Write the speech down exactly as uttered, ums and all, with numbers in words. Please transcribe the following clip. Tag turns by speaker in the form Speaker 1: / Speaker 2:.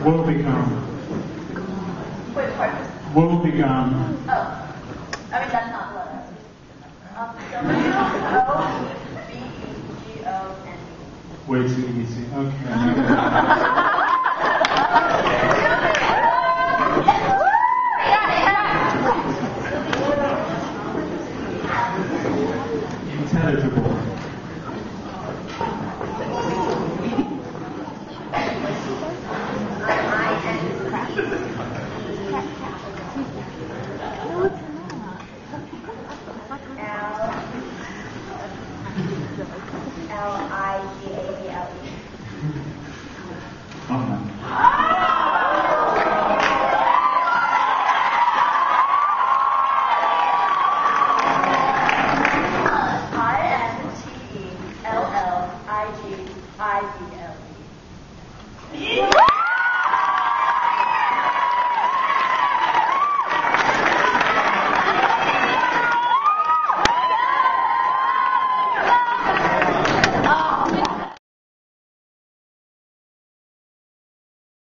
Speaker 1: Will become.
Speaker 2: Wait, pardon?
Speaker 1: Will become.
Speaker 2: Oh. I mean, that's not what I was um, W O B E G O N E.
Speaker 1: Way too easy. Okay. Intelligible.
Speaker 2: L I G